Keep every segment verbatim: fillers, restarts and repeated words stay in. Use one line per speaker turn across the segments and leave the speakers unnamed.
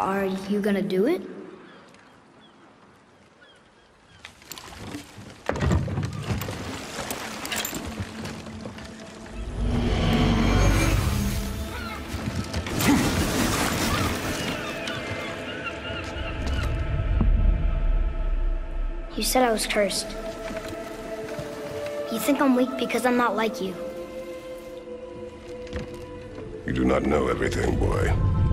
Are you gonna do it? You said I was cursed. You think I'm weak because I'm not like you.
You do not know everything, boy.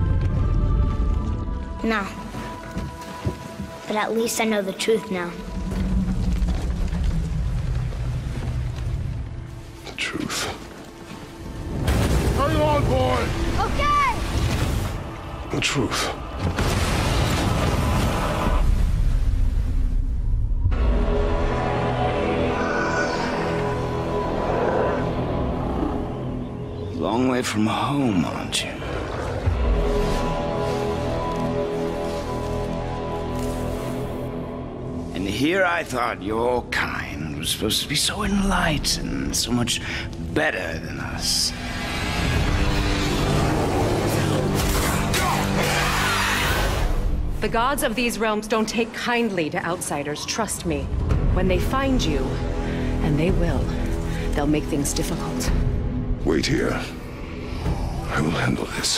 No. But at least I know the truth now.
The truth.
Hang on, boy!
Okay!
The truth.
Long way from home, aren't you? And here I thought your kind was supposed to be so enlightened, so much better than us.
The gods of these realms don't take kindly to outsiders, trust me. When they find you, and they will, they'll make things difficult.
Wait here. I will handle this.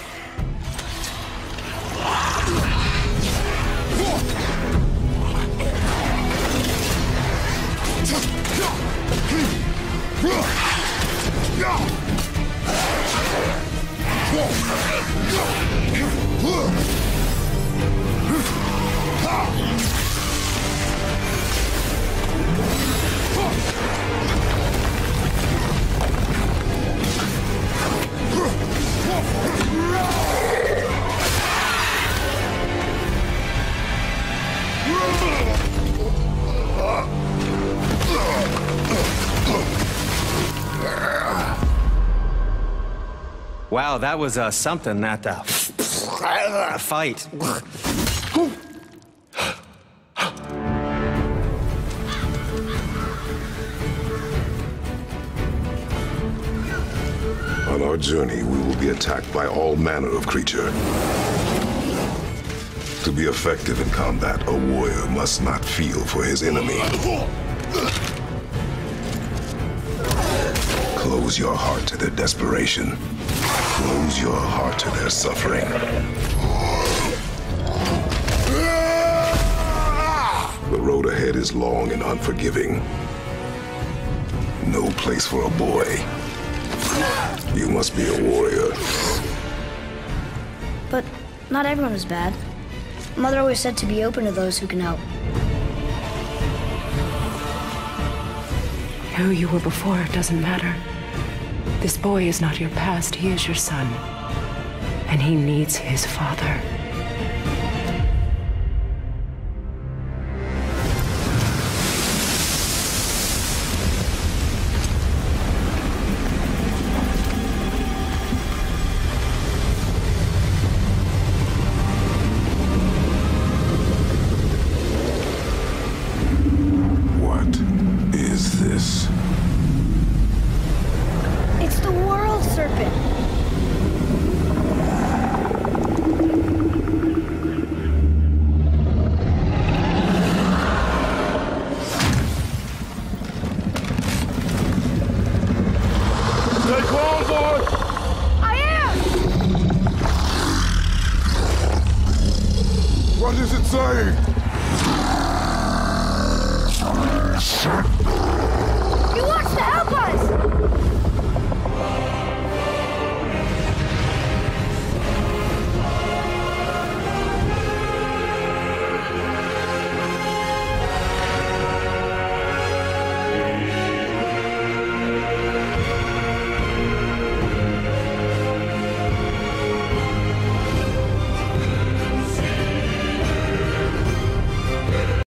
Wow, that was uh, something, that uh, fight.
On our journey, we will be attacked by all manner of creature. To be effective in combat, a warrior must not feel for his enemy. Close your heart to their desperation. Close your heart to their suffering. The road ahead is long and unforgiving. No place for a boy. You must be a warrior.
But not everyone is bad. Mother always said to be open to those who can help.
Who you were before doesn't matter. This boy is not your past, he is your son. And he needs his father.
What is this?
It's the world serpent.
Stay calm, boy!
I am!
What is it saying?